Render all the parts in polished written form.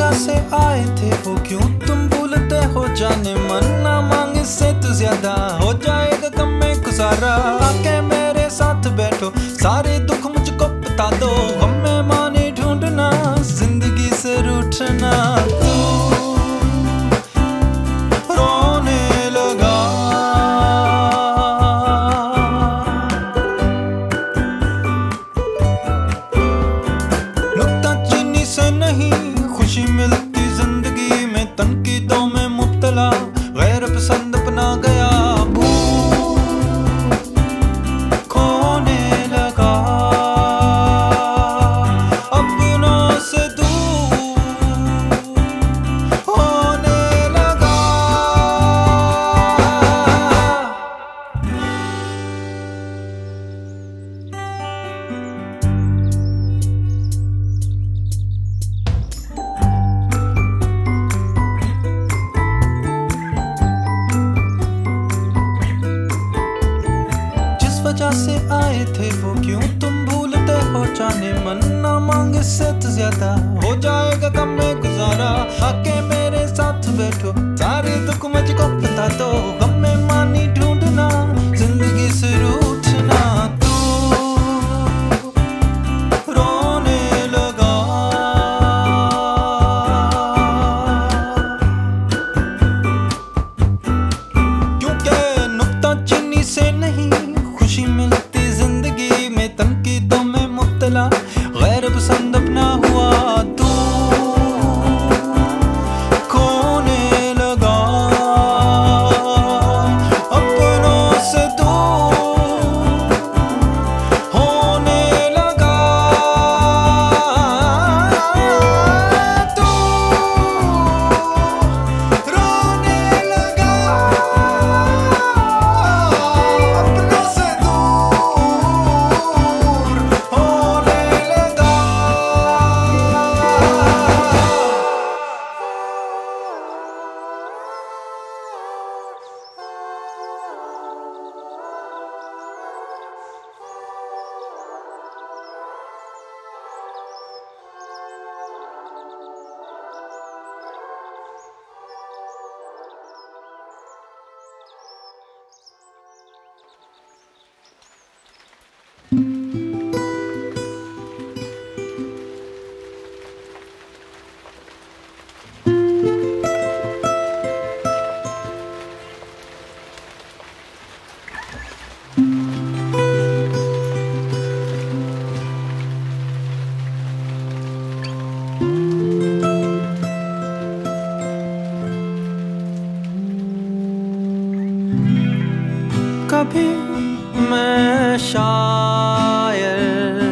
वजह से आए थे वो क्यों तुम भूलते हो जाने मन ना मांग इससे तो ज्यादा हो जाएगा कम में गुजारा आके मेरे साथ बैठो सारे दुख मुझको बता दो गम में माने ढूंढना जिंदगी से रूठना तू रोने लगा नुक्ता चीनी से नहीं खुशी मिलती जिंदगी में तनकीदों में मुब्तला गैर पसंद अपना गया खोने लगा अपनों से दूर होने लगा जिस वजह से आए थे वो क्यों तुम भूलते हो जाने मन ना मांग इससे तो ज्यादा हो जाएगा कम में गुजारा आके मेरे साथ बैठो सारे दुख मुझको बता दो गम में मानी ढूंढना जिंदगी से रूठना तू रोने लगा क्योंकि नुक्ता चीनी से नहीं खुशी मिलती जिंदगी में तनकीदों में मुब्तला गैर पसंद अपना हुआ तू खोने लगा अपनों से दूर होने लगा तू रोने लगा अपनों से दूर होने लगा कभी मैं शायर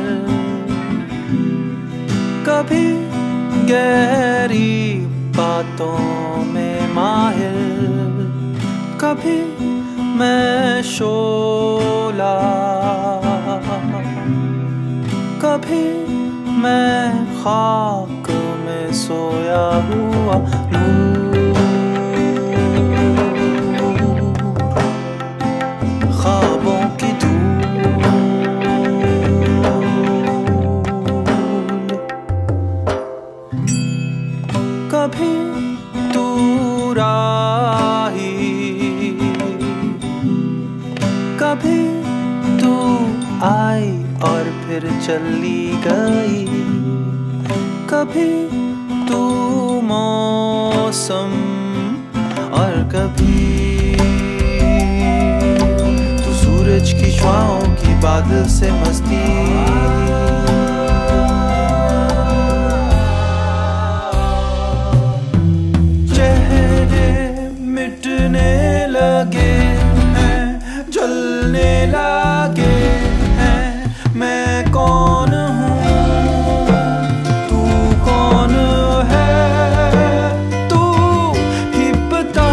कभी गहरी बातों में माहिर कभी मैं शोला कभी मैं खाक में सोया हुआ ख्वाबों की धूल कभी तू राही कभी तू आई और फिर चली गई कभी तू मौसम और कभी सूरज की श्वाओं की बादल से मस्ती चेहरे मिटने लगे हैं जलने लगे हैं मैं कौन हूँ तू कौन है तू ही बता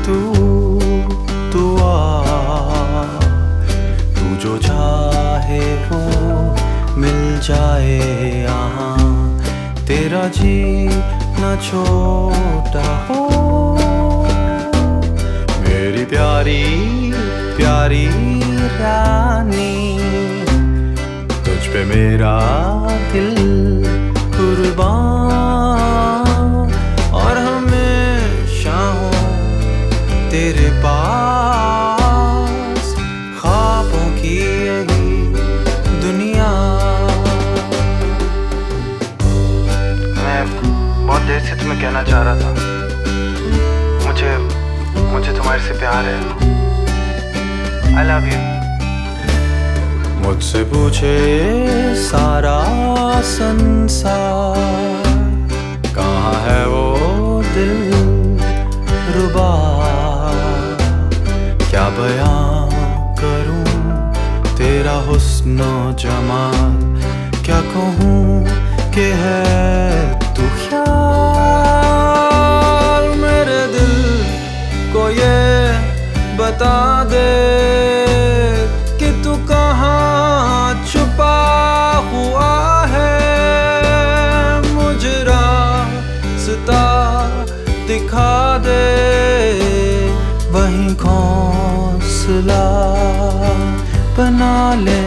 तू आ, तू जो चाहे वो मिल जाए यहाँ, तेरा जी न छोटा हो। मेरी प्यारी प्यारी रानी, तुझ पे मेरा दिल कुर्बान, और हमेशा हूँ तेरे पास, ख्वाबों की यही दुनिया। मैं बहुत देर से तुम्हें कहना चाह रहा था, मुझे तुम्हारे से प्यार है। I love you। मुझसे पूछे सारा संसार, कहाँ है वो दिल रुबा, क्या बयां करूं तेरा हुस्न जमाल, क्या कहूं कि है तू ख्याल। मेरे दिल को ये बता दे कि तू कहाँ छुपा हुआ है, मुझे रास्ता दिखा दे, वहीं घोंसला बना ले।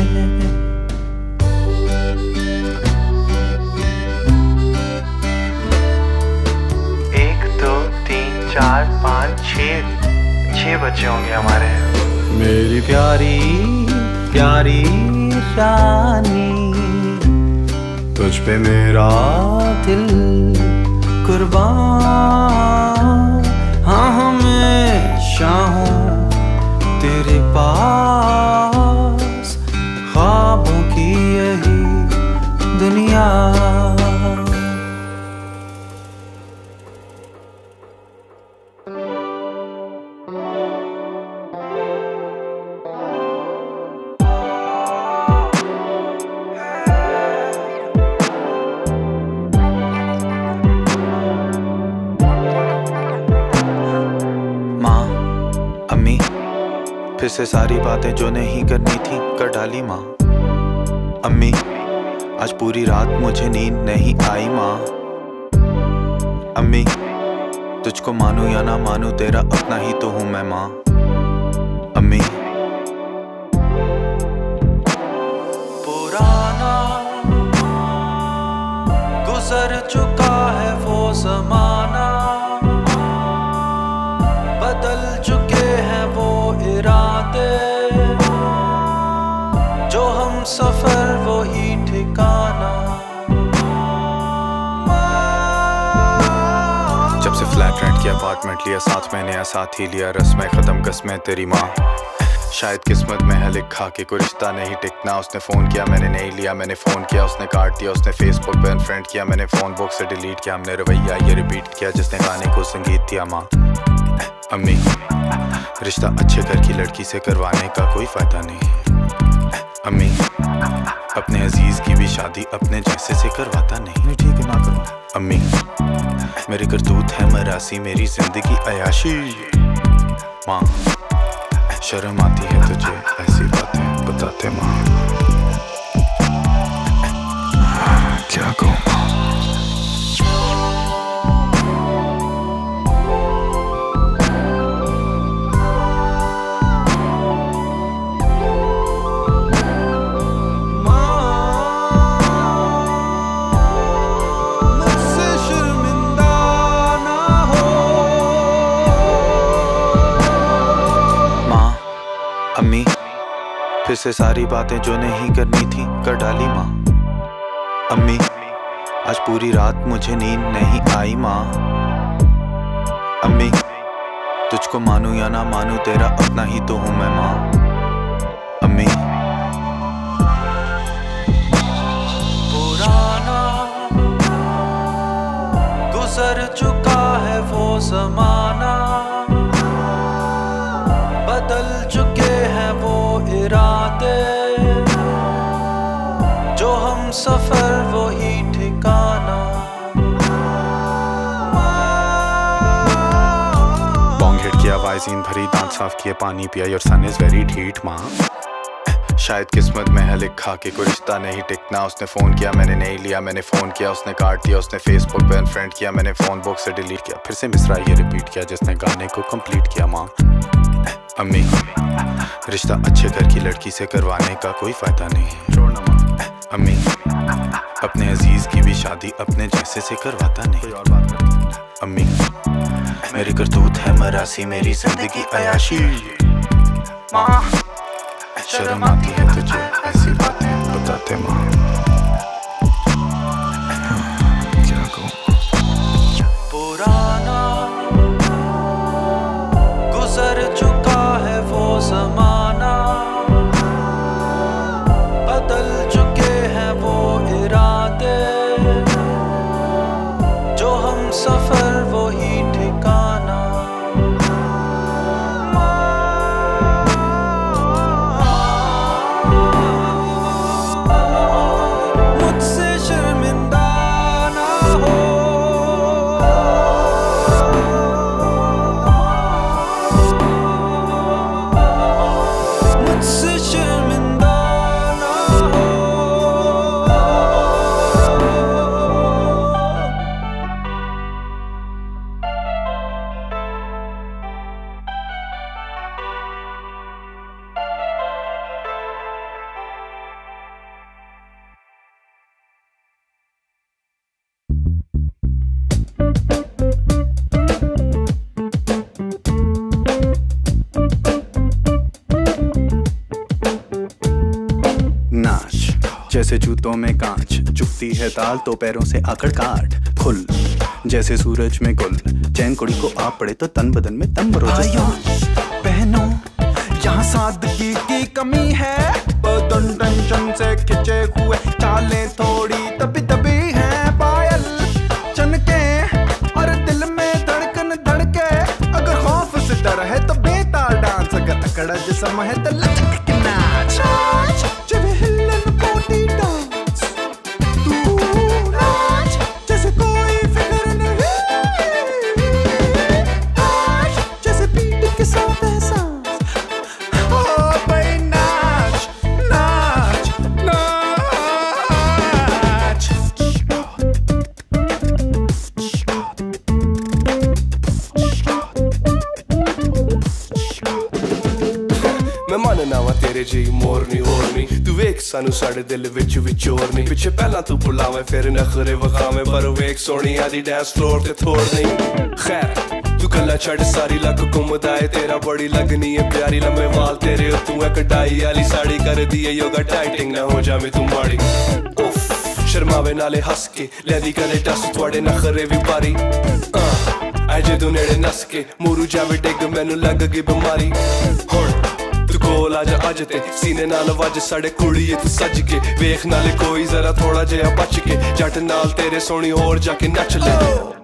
1 2 3 4 5 6 बच्चे होंगे हमारे। मेरी प्यारी प्यारी रानी, तुझ पे मेरा दिल कुर्बान, हाँ हमेशा हूँ तेरे पास, ख्वाबों की यही दुनिया। फिर से सारी बातें जो नहीं करनी थी कर डाली माँ। अम्मी आज पूरी रात मुझे नींद नहीं आई माँ। अम्मी तुझको मानूं या ना मानूं तेरा अपना ही तो हूँ मैं माँ। अम्मी पुराना गुजर चुका है वो ज़माना, बदल चुके हैं वो इरादे, जो हम सफर वो ही ठिकाना। जब से फ्लैट रेंट किया अपार्टमेंट लिया साथ में नया साथ ही लिया, रस्में खत्म कसमें तेरी माँ, शायद किस्मत में है लिखा कि कोई रिश्ता नहीं टिकना। उसने फ़ोन किया मैंने नहीं लिया, मैंने फ़ोन किया उसने काट दिया, उसने फेसबुक पे अनफ्रेंड किया, मैंने फ़ोन बुक से डिलीट किया, हमने रवैया ये रिपीट किया जिसने गाने को संगीत दिया माँ। अम्मी रिश्ता अच्छे घर की लड़की से करवाने का कोई फ़ायदा नहीं। अम्मी अपने अजीज़ की भी शादी अपने जैसे से करवाता नहीं। ठीक है ना करो। अम्मी मेरी करतूत है मरासी मेरी ज़िंदगी अयाशी। माँ शर्म आती है तुझे ऐसी बातें बताते माँ, क्या कहूँ माँ। फिर से सारी बातें जो नहीं करनी थी कर डाली माँ। अम्मी आज पूरी रात मुझे नींद नहीं आई माँ। अम्मी तुझको मानूं या ना मानूं तेरा अपना ही तो हूँ मैं माँ। अम्मी पुराना गुजर चुका है वो ज़माना, बदल चुके हैं वो इरादे, जो हम सफर वो ही ठिकाना। बॉन्ग हिट हाइजीन भरी, दांत साफ किए, पानी पिया, योर सन इज वेरी ढीठ माँ। शायद किस्मत में है लिखा कि कोई रिश्ता नहीं टिकना। उसने फोन किया मैंने नहीं लिया, मैंने फोन किया उसने काट दिया। उसने फेसबुक पे अनफ्रेंड किया, मैंने फोन बुक से डिलीट किया। फिर से मिसरा ये रिपीट किया जिसने गाने को कंप्लीट किया। माँ अम्मी रिश्ता अच्छे घर की लड़की से करवाने का कोई फायदा नहीं है। अम्मी अपने अजीज की भी शादी अपने जैसे से करवाता नहीं। और बात करते अम्मी मेरी करतूत है मरासी, मेरी जिंदगी अयाशी। माँ शर्म आती है तुझे ऐसी बातें बताते माँ। क्या कहूँ पुराना गुजर चुका है वो ज़माना, बदल चुके हैं वो इरादे, जो हम सफर वो ही ठिकाना। जैसे जूतों में कांच चुभती है ताल तो पैरों से आकड़ काट खुल। जैसे सूरज में गुल चैन कुड़ी को आप पड़े तो तन बदन में तम भाइयों बहनों यहाँ सादगी की कमी है, बदन टेंशन से खिंचे हुए, चालें थोड़ी तभी तभी हैं, पायल चनके और दिल में धड़कन धड़के। अगर खौफ से डर है तो बेताल डांस, अगर अकड़ा जिस्म है तो लचक के नाच। जब हिलन बॉडी डांस तू नाच जैसे कोई फिक्र नहीं, जैसे बीट के साथ एहसास। जी मोरनी होरनी तू वेख सानू साढ़े दिल विच विचोरनी, पिछे पहला तू बुलावे फिर नखरे वखावे, पर वेख सोनी आदि डांस फ्लोर ते थोड़ नहीं। खैर तू कल्ला छड़ सारी लक घुमदाए, तेरा बड़ी लगनी है प्यारी, लम्बे वाल तेरे तू है कटाई आली साड़ी, कर दिए योगा टाइटिंग ना हो जावे तू माड़ी। उफ शर्मावे नाले हस के लैदी करे टस थोड़े नखरे भी पारी। अजे तू नेड़े नस के मोरू जावे डिग मैनू लग गई बीमारी। हुण तू कोल आजा अज ते सीने नाल वज साढ़े कुड़िए तू सज के, वेख नाले कोई जरा थोड़ा जिहा बच के, जट नाल तेरे सोनी होर जाके नच ले।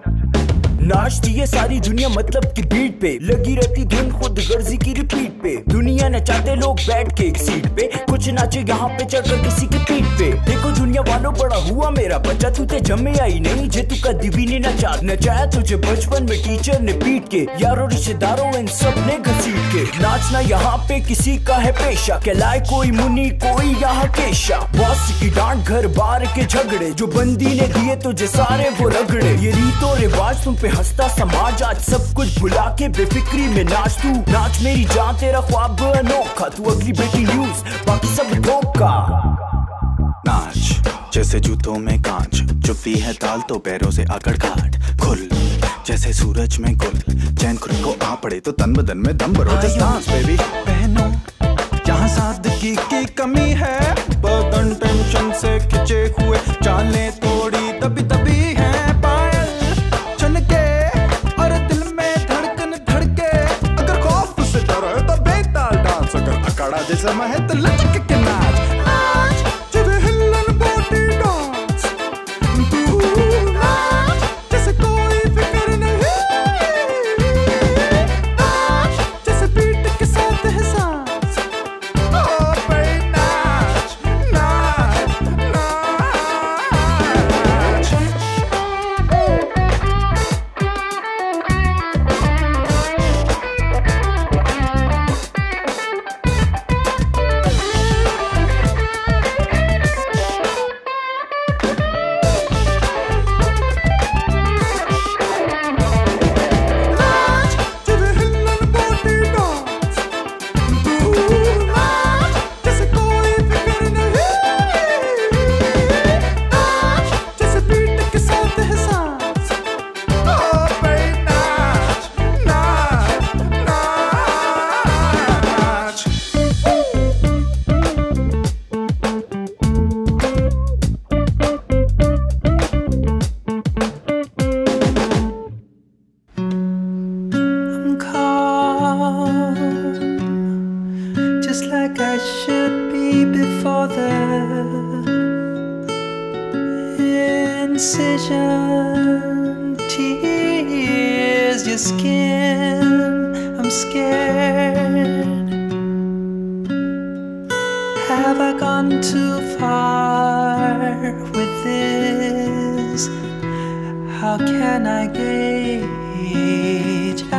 नाचती है सारी दुनिया मतलब की बीट पे, लगी रहती धुन खुद गर्जी की रिपीट पे, दुनिया नचाते लोग बैठ के एक सीट पे, कुछ नाचे यहाँ पे चढ़कर किसी की पीठ पे। देखो दुनिया वालों बड़ा हुआ मेरा बच्चा, तू ते जमे आई नहीं जे तू कभी भी नहीं नचाया तुझे बचपन में टीचर ने पीट के, यारों रिश्तेदारों इन सब ने घसीट के। नाचना यहाँ पे किसी का है पेशा, कहलाए कोई मुनी कोई यहाँ केशा, बॉस की डांट घर बार के झगड़े, जो बंदी ने दिए तुझे सारे वो रगड़े। ये रीतो रिवाज तुम पे हंसता समाज, आज सब कुछ भुला के बेफिक्री में नाच। तू नाच मेरी जान तेरा ख्वाब अनोखा, तू अगली बेटी न्यूज बाकी सब धोखा। नाच जैसे जूतों में कांच चुभती है ताल तो पैरों से आकड़ काट खुल। जैसे सूरज में गुल चैन खुद को आ पड़े तो तन बदन में दम भरो। डांस बेबी बहनों यहाँ सादगी की कमी है, बदन टेंशन से खिंचे हुए, चालें थोड़ी तभी तभी हैं, पायल चनके और दिल में धड़कन धड़के। अगर खौफ से डर है तो बेताल डांस, अगर अखाड़ा जैसा है तो लचक के नाच। जब हिलन बॉडी डांस तू नाच जैसे कोई फिक्र नहीं, जैसे बीट के साथ एहसास। ओ भाई नाच नाच नाच। just like I should be before the incision. Tears your skin, I'm scared. Have I gone too far with this? How can I gauge? I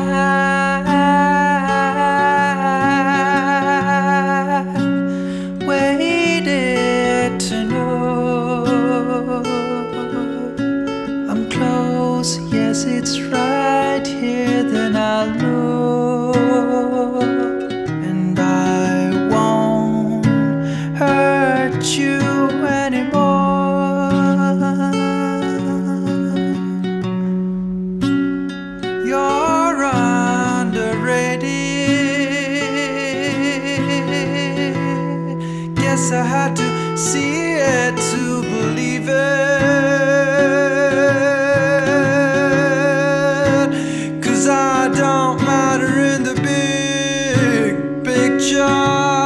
waited to know. I'm close, yes, it's right here, then I'll know. And I won't hurt you anymore. You're underrated. Guess I had to see it to believe it. 'Cause I don't matter in the big picture.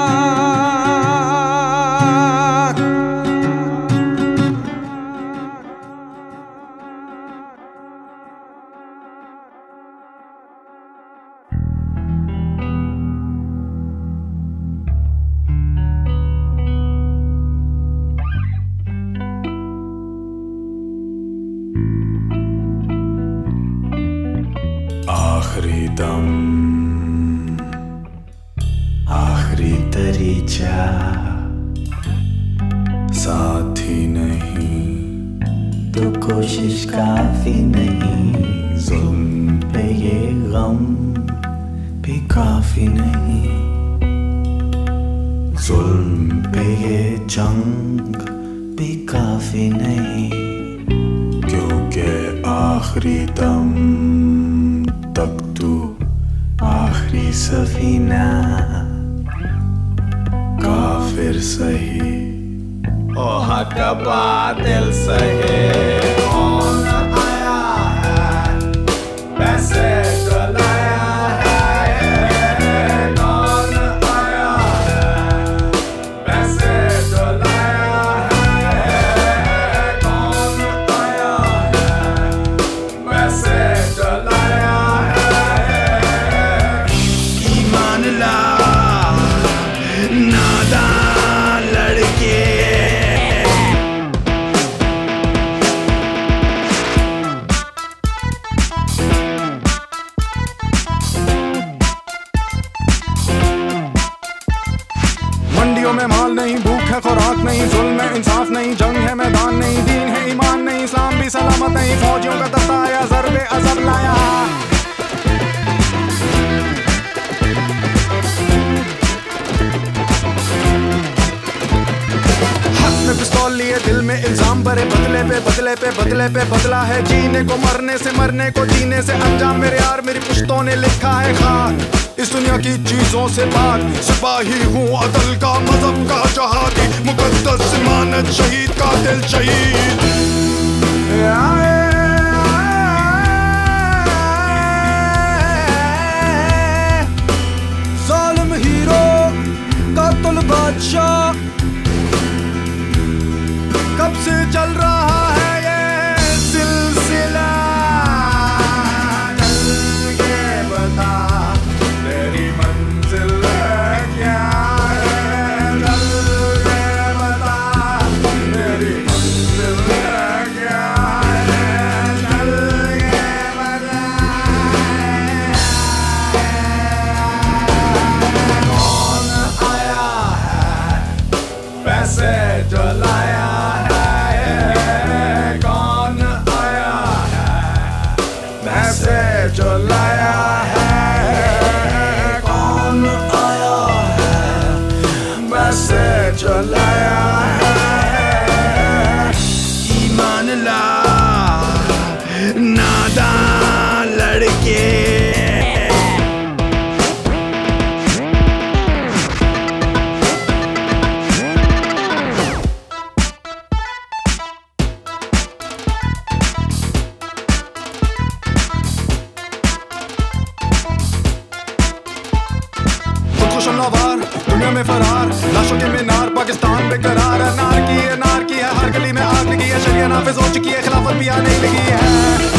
आखिरी दम, आखिरी दरीचा, साथी नहीं तो कोशिश काफी नहीं। जुल्म पे ये गम भी काफी नहीं, जुल्म पे ये जंग भी काफी नहीं। क्योंकि आखिरी दम तक तू आखिरी सफीना काफिर सही ओ हक बातिल सही। कौन आया है पैसे डलाया है, कौन आया है पैसे डलाया है, कौन आया है पैसे डलाया है। ईमान ला नादान लड़के, मंडियों में माल नहीं, भूख है खुराक नहीं, जुल्म है इंसाफ नहीं, जंग है मैदान नहीं, दीन है ईमान नहीं, इस्लाम भी सलामत नहीं। फौजियों का दस्ता आया, ज़रबे अज़ब लाया। हाथ में पिस्तौल लिए, दिल में इल्जाम भरे, बदले पे बदले पे बदले पे बदला है। जीने को मरने से, मरने को जीने से, अंजाम मेरे यार मेरी पुश्तों ने लिखा है खाक। इस दुनिया की चीजों से पाक, सिपाही हूँ अदल का, मजहब का जहादी, मुकद्दस इमानत, शहीद का दिल शहीद। ज़ालिम हीरो कातिल बादशाह, कब से चल रहा है ये सिलसिला? चल के बता तेरी मंजिल क्या है, चल के बता तेरी मंजिल क्या है, चल के बता। कौन आया है पैसे डलाया है, कौन आया है पैसे डलाया है, कौन आया है पैसे डलाया है। ईमान ला नादान लड़के, दुनिया में फरार, लाशों के मीनार पाकिस्तान बेकरार है। नार की है हर गली में आग लगी है, शरिया नाफिज हो चुकी है, खिलाफत भी आने लगी है।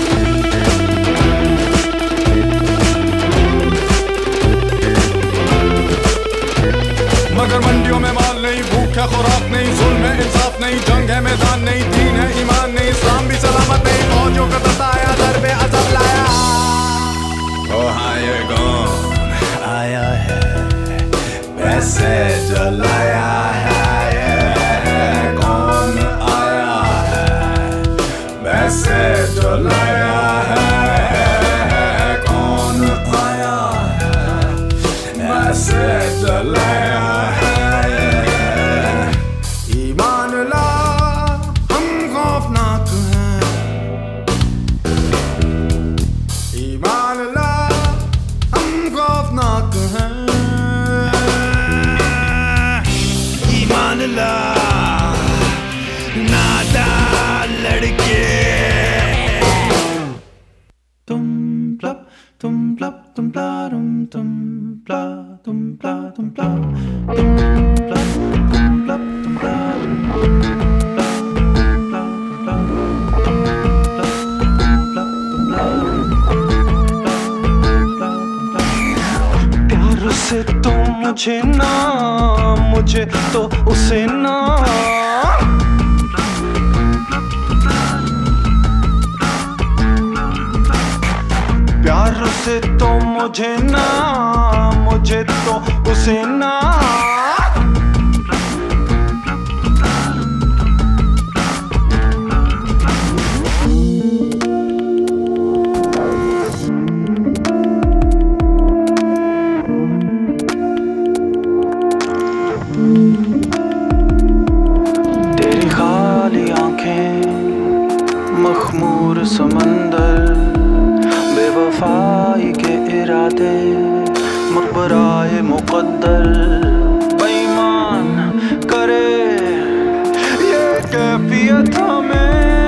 मगर मंडियों में माल नहीं, भूख है खुराक नहीं, जुल्म है इंसाफ नहीं, जंग है मैदान नहीं, दीन है ईमान नहीं, इस्लाम भी सलामत नहीं, फौजों का तताया दर पे अजब लाया। ओ हाँ ये कौन आया है, पैसे जलाया है, ये कौन आया है, पैसे जलाया है, कौन आया है, पैसे जलाया। मुझे ना, मुझे तो उसे ना, प्यार से तो मुझे ना, मुझे तो उसे ना। समंदर बेवफाई के इरादे, मकबराए मुकद्दर बेईमान करे ये कैफियत हमें।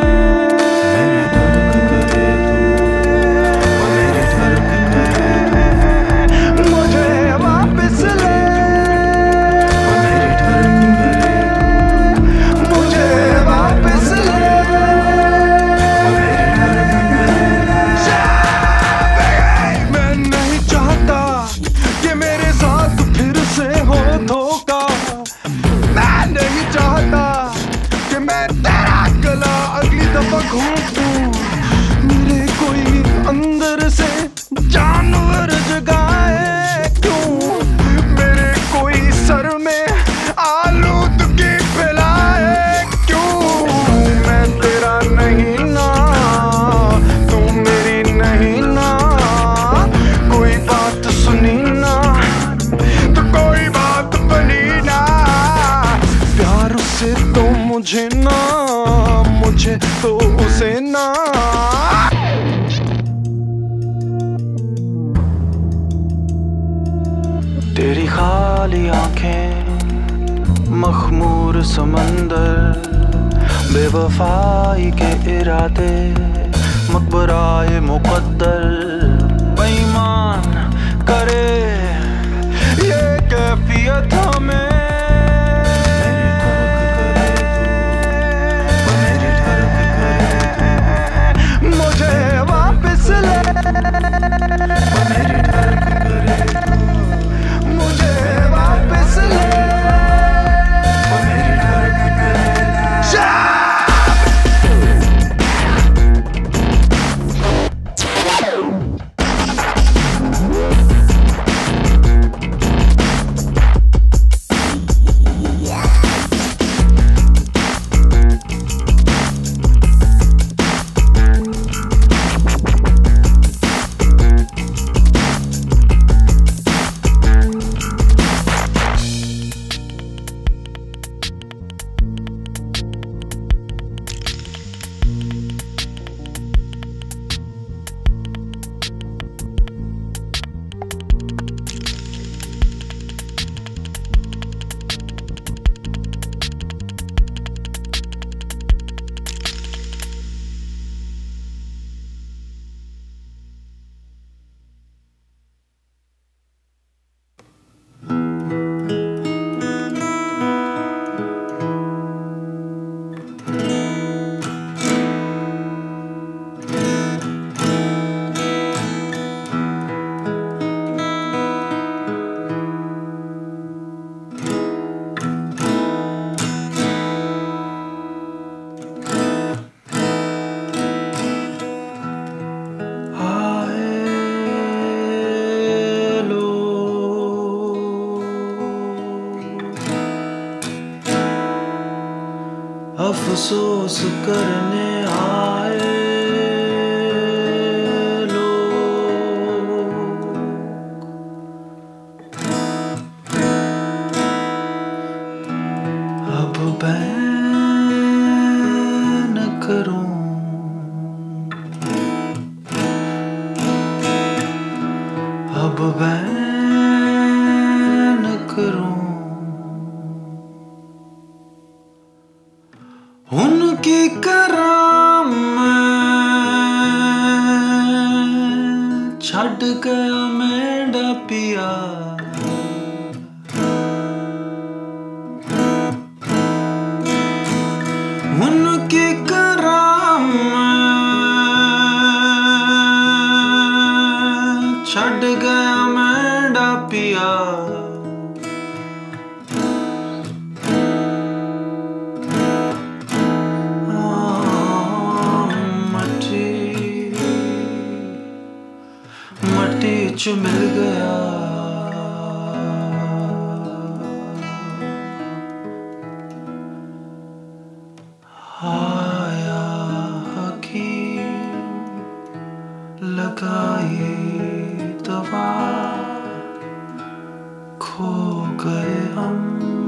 मुझे वापस ले, मुझे वापस ले। मेरे कोई अंदर से जानवर जगाए क्यों, मेरे कोई सर में आलूदगी फैलाए क्यों। मैं तेरा नहीं ना, तू मेरी नहीं ना, कोई बात सुनी ना तो कोई बात बनी ना। प्यार से तो मुझे ना, मुझे तो उसे ना। तेरी खाली आंखें, मखमूर समंदर, बेवफाई के इरादे, मकबराए मुकद्दर बेईमान करे ये कैफियत हमें। मुझे वापस ले। अफसोस करने आए बैन करूं अब बैन करूं उनकी कराम मैं छड़ गया मेरा पिया उनकी कराम छड़ गया मेरा पिया मट्टी मट्टी च मिल गया लगाई दवा खो गए हम